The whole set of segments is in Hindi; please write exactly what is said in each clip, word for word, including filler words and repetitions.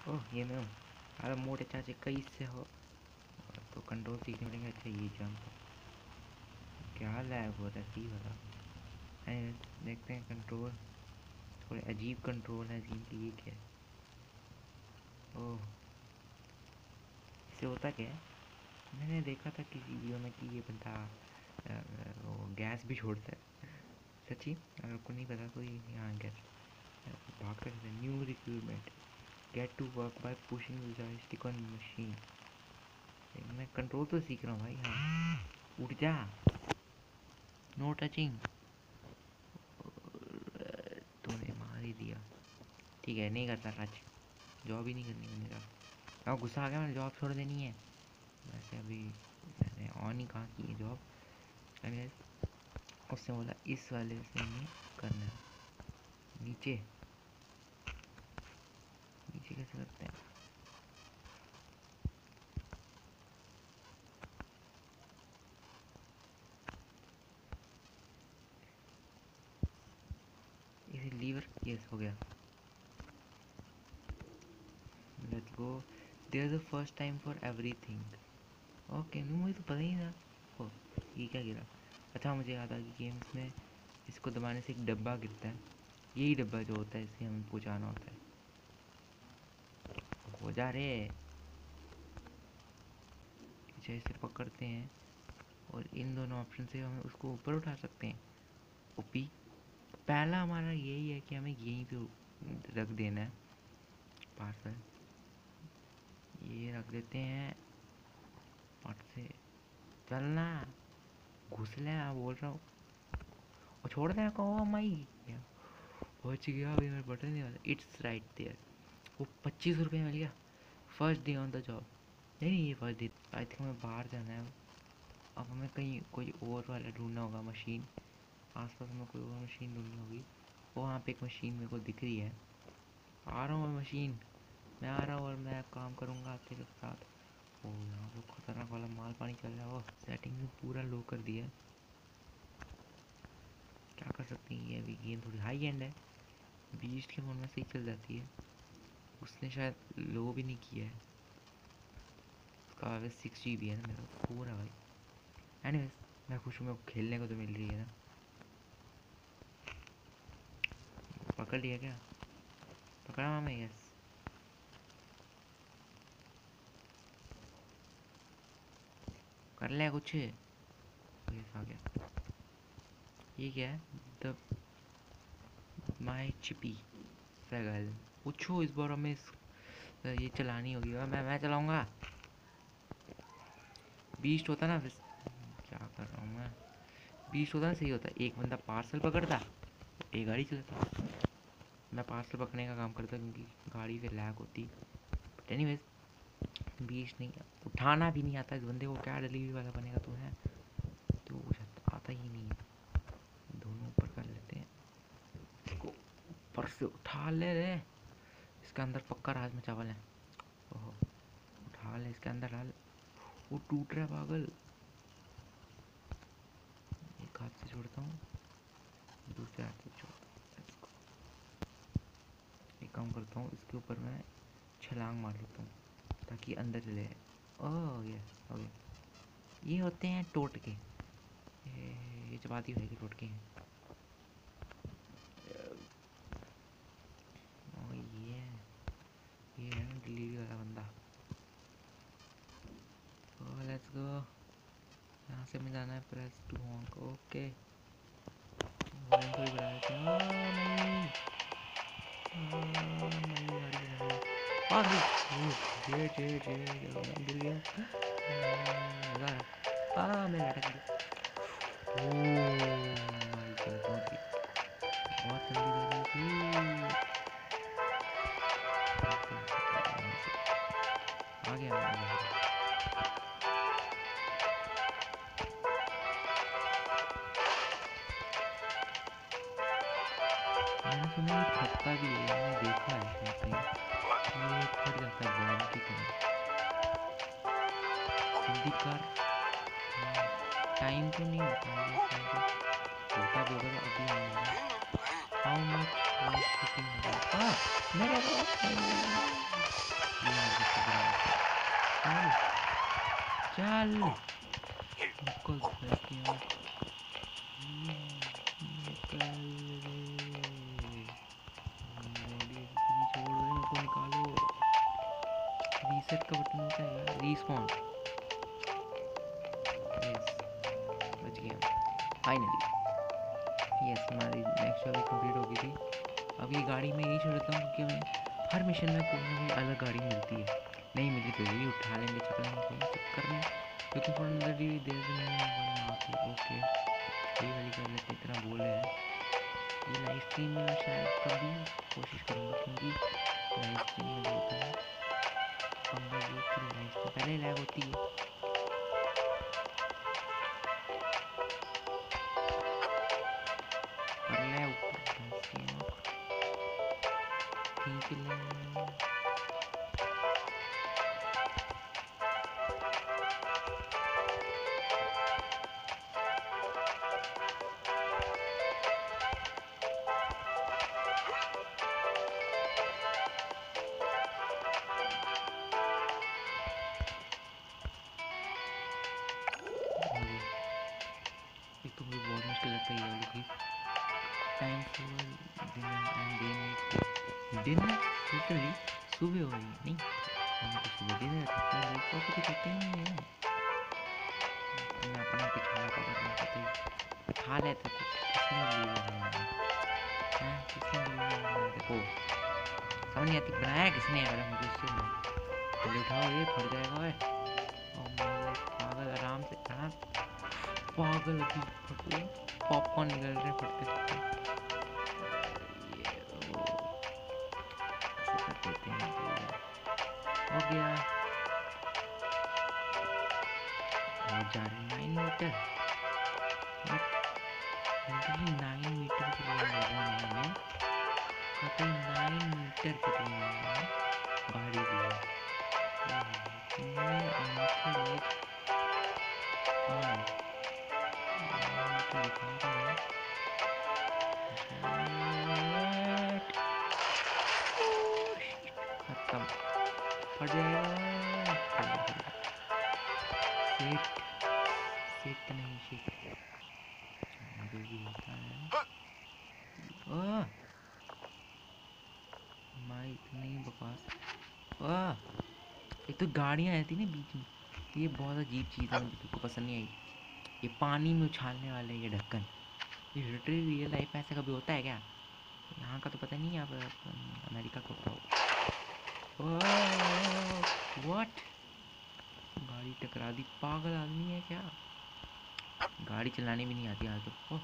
ओह ये मैं हूँ। अरे मोटे चाचे कैसे हो? तो कंट्रोल सीखने मिलेंगे। अच्छा ये जंप क्या लैग हो रहा है सी वाला। अरे देखते हैं कंट्रोल। थोड़े अजीब कंट्रोल है गेम की। ये क्या है? ओह इससे होता क्या है? मैंने देखा था किसी वीडियो में कि ये बंदा अ, अ, वो गैस भी छोड़ता है। सच्ची अगर आपको नहीं पता तो ये यहाँ गैस भागते रहते हैं। New recruitment get to work by pushing the joystick on machine. मैं कंट्रोल तो सीख रहा हूँ भाई। हाँ उठ जा। No touching. तूने मार ही दिया। ठीक है नहीं करता टच। जॉब ही नहीं करनी मैंने कहा। अब गुस्सा आ गया। मैंने जॉब छोड़ देनी है। वैसे अभी मैंने ऑन ही कहाँ की है जॉब। मैंने उससे बोला इस वाले से नहीं करना है। नीचे नीचे कैसे करते हैं? इसे लीवर यस हो गया। Let's go. There is a first time for everything. Okay नहीं मुझे तो पता ही था। ओ ये क्या गिरा? अच्छा मुझे याद आ कि गेम्स में इसको दबाने से एक डब्बा गिरता है। यही डब्बा जो होता है इसे हमें पहुँचाना होता है। हो जा रे। अच्छा इसे पकड़ते हैं और इन दोनों ऑप्शन से हम उसको ऊपर उठा सकते हैं। ओपी पहला हमारा यही है कि हमें यहीं पे रख देना है पार्सल। ये रख देते हैं। पट से चलना घुस ले मैं बोल रहा हूँ। और छोड़ दे कहो माई पहुँच गया। अभी मेरा बटन नहीं वाला। It's right there. वो पच्चीस रुपये मिल गया। First day on the job. नहीं नहीं ये फर्स्ट डे। आई थिंक हमें बाहर जाना है। अब हमें कहीं कोई और वाला ढूंढना होगा मशीन। आसपास में कोई और मशीन ढूंढनी होगी। वो वहाँ पे एक मशीन मेरे को दिख रही है। आ रहा हूँ मैं मशीन। मैं आ रहा हूँ और मैं काम करूँगा तेरे साथ। ओ यहाँ पे खतरनाक वाला माल पानी चल रहा है। वो सेटिंग भी पूरा लो कर दिया है। क्या कर सकते हैं? ये अभी गेम थोड़ी हाई एंड है। बीस के फ़ोन में सही चल जाती है। उसने शायद लो भी नहीं किया है। उसका वैसे सिक्स जी बी है ना मेरा पूरा भाई। एनीवेज मैं खुश हूँ। मेरे को खेलने को तो मिल रही है ना। पकड़ लिया क्या? पकड़ा मैं यस। कर लिया कुछ। यस आ गया। ये क्या है? द माई चिपी सगल पूछो इस बार हमें इस ये चलानी होगी। और मैं मैं चलाऊँगा। बीस्ट होता ना फिर क्या कर रहा हूँ मैं? बीस्ट होता ना सही होता। एक बंदा पार्सल पकड़ता एक गाड़ी चलाता। मैं पार्सल पकड़ने का काम करता क्योंकि गाड़ी फिर लैग होती। बट एनीवेज बीस्ट नहीं उठाना भी नहीं आता इस बंदे को। क्या डिलीवरी वाला बनेगा तो है तो कुछ आता ही नहीं है। दोनों ऊपर कर लेते हैं। इसको ऊपर से उठा ले रे। इसके अंदर पक्का राजमा चावल है। ओहो उठा ले इसके अंदर डाल। वो टूट रहा है पागल। एक हाथ से छोड़ता हूँ दूसरे हाथ से छोड़ता हूँ। एक काम करता हूँ इसके ऊपर मैं छलांग मार लेता हूँ ताकि अंदर चले जाए। Oh yes okay. ये होते हैं टोटके। ये ये चपाती होगी टोटके हैं। ओ ये ये है ना डिलीवरी वाला बंदा। Oh let's go. यहाँ से मैं जाना है press to honk. Okay volume थोड़ी बढ़ा देते हैं। ओ नहीं नहीं गाड़ी चला गई। आ गई। जे जे जे मैं गिर गया। मज़ा आ रहा है। आ मैं लटक गया। ओ भाई चलो पहुँच गई। बहुत जल्दी कर दी थी। भागते भागते आराम से। आ गया मैं बाहर। मैंने सुना है ये फटता भी है। मैंने देखा है शायद कहीं। ये फट जाता है बॉम्ब की तरह। जल्दी कर। हाँ टाइम तो नहीं होता है इस टाइम पे। होता भी होगा तो अभी नहीं होगा। How much was shipping. हाँ मेरे को नहीं। निकाल निकल की आँख निकल रे मेरी छोड़ दे मेरे को निकालो रीसेट का बटन होता है यार रीस्पॉन यस बच गया फाइनली यस हमारी नेक्स्ट जॉब कंप्लीट हो गई थी। अब ये गाड़ी में यही छोड़ देता हूँ क्योंकि हमें हर मिशन में कोई ना कोई अलग गाड़ी मिलती है नहीं मिली तो यही उठा लेंगे चक्कर में कोई चक्कर में क्योंकि फॉर अंदर भी देर से ओके यही वाली कर लेते इतना बोल रहे हैं। ये लाइव स्ट्रीम में मैं शायद कभी कोशिश करूँगा क्योंकि लाइव स्ट्रीम में जो होता है पंगा ये कि लाइव स्ट्रीम पहले लैग होती है कर ले ऊपर खींच ले एक तो मुझे बहुत मुश्किल लगता है ये वाली चीज़ time for dinner and day dinner literally सुबह हो रही है नहीं हम तो सुबह डिनर करते हैं ब्रेकफास्ट तो कुछ होता ही नहीं है मैं अपना पिछड़ा पकड़ रहा था खा लेते तो किसने लिया है किसने लिया है देखो समझ नहीं आती बनाया किसने है पहले मुझे उससे पहले उठाओ ये फट जाएगा ओए पागल आराम से आराम पागल अभी फटो पॉपकॉर्न निकल रहे फटते फटते हो गया और जा रहे nine metre but nine metre के लिए लोगों ने हमें कतई नाइन मीटर के लिए गाड़ी दी है अनोखे लोग हाँ खत्म फट जाएगा सेट सेट नहीं शिट जो भी होता है ओह माँ इतनी बकवास ओह एक तो गाड़ियाँ आती ना बीच में ये बहुत अजीब चीज़ है मुझे बिल्कुल पसंद नहीं आई ये पानी में उछालने वाले ये ढक्कन ये लिटरली रियल लाइफ में ऐसा कभी होता है क्या यहाँ का तो पता नहीं यहाँ पर अमेरिका का होता हो व्हाट गाड़ी टकरा दी पागल आदमी है क्या गाड़ी चलाने भी नहीं आती आज तो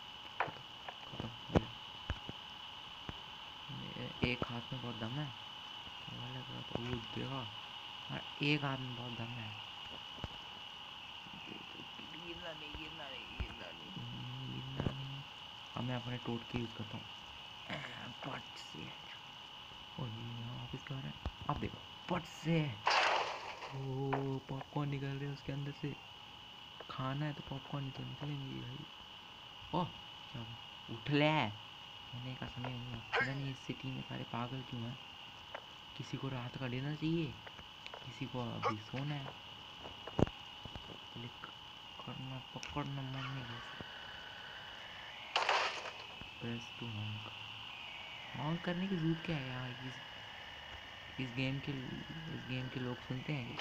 एक हाथ में बहुत दम है तो वो देखा और एक हाथ में बहुत दम है गिरना नहीं गिरना नहीं गिरना नहीं गिरना नहीं अब मैं अपने टोट के यूज़ करता हूँ पट से और यहाँ वापस क्या हो रहा है अब देखो पट से ओ पॉपकॉर्न निकल रहे हैं उसके अंदर से खाना है तो पॉपकॉर्न तो निकलेंगे भाई ओह क्या उठ ले सोने का समय हुआ पता नहीं इस सिटी में सारे पागल क्यों हैं किसी को रात का डिनर चाहिए किसी को अभी सोना है क्लिक करना पकड़ना मन नहीं कैसे प्रेस टू हॉन्क हॉन्क करने की जरूरत क्या है यार इस इस गेम के इस गेम के लोग सुनते हैं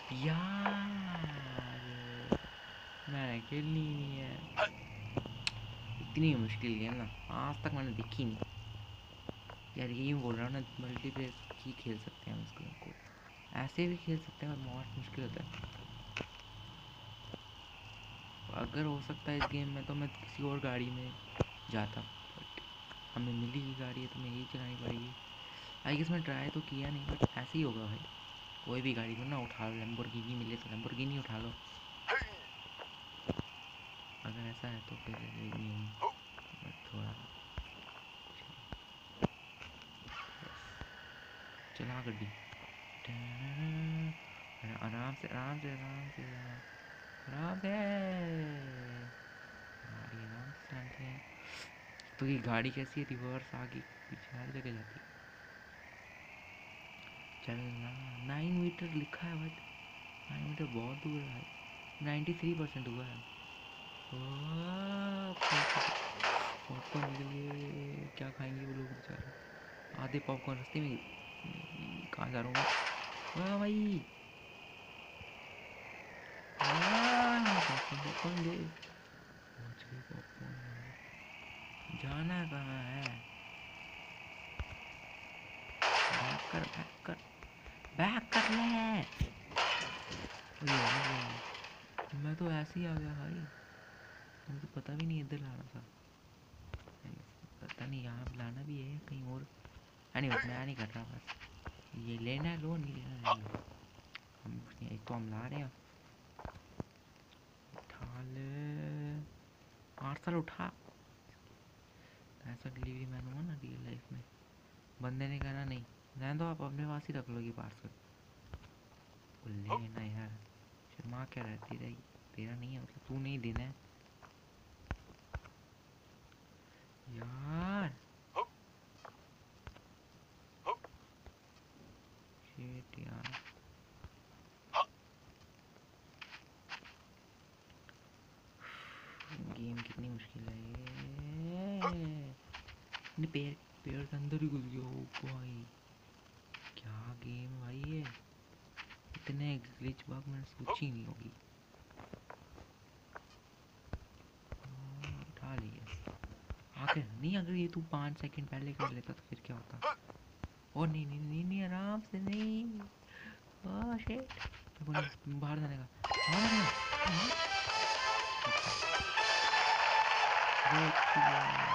यार मैंने खेलनी ही नहीं है इतनी मुश्किल गेम ना आज तक मैंने देखी नहीं यार यही बोल रहा हूँ ना मल्टीप्लेयर ही खेल सकते हैं उस गेम को ऐसे भी खेल सकते हैं पर बहुत मुश्किल होता है अगर हो सकता है इस गेम में तो मैं किसी और गाड़ी में जाता बट हमें मिली ही गाड़ी है तो मैं यही चलानी पड़ेगी आई गेस मैं ट्राई तो किया नहीं बट ऐसे ही होगा भाई कोई भी गाड़ी को ना उठा लो लैम्बोर्गिनी मिले तो लैम्बोर्गिनी उठा लो अगर ऐसा है तो फिर गेम थोड़ा चला गड्डी आराम से आराम से आराम से आराम से गाड़ी आराम से चलाते हैं तो ये गाड़ी कैसी है रिवर्स आगे पीछे हर जगह जाती है चलना नाइन मीटर लिखा है बट नाइन मीटर बहुत दूर है नाइन्टी थ्री परसेंट हुआ है। पॉपकॉर्न निकल गए, क्या खाएंगे वो लोग बेचारे। आधे पॉपकॉर्न रास्ते में। कहाँ जा रहा हूँ मैं? वाह भाई, पॉपकॉर्न पॉपकॉर्न दे। पहुँच गए पॉपकॉर्न भाई। जाना कहाँ है? बैक कर बैक कर बैक कर ले। अरे यार, मैं तो ऐसे ही आ गया भाई, मुझे पता भी नहीं इधर लाना था। पता नहीं यहाँ पे लाना भी है कहीं और। एनीवे मैं नहीं कर रहा, बस ये लेना है लो, नहीं लेना ले लो। हम कुछ नहीं, एक तो हम ला रहे हैं। उठा ले पार्सल, उठा। ऐसा डिलीवरी मैन हुआ ना रियल लाइफ में। बंदे ने कहना नहीं, रहने दो, आप अपने पास ही रख लो ये पार्सल। लेना यार, शर्मा क्या रहती रही। तेरा नहीं है मतलब, तू नहीं देना है यार। शिट यार, गेम कितनी मुश्किल है ये। नहीं, पेड़ पेड़ के अंदर ही घुस गया। ओ भाई, क्या गेम है भाई ये। इतने ग्लिच बग मैंने सोची नहीं होगी। उठा लिया आखिर। नहीं, अगर ये तू पाँच सेकंड पहले कर लेता तो फिर क्या होता। ओ नहीं नहीं नहीं नहीं, आराम से नहीं। ओह शिट, बाहर जाने का, बाहर जाने का।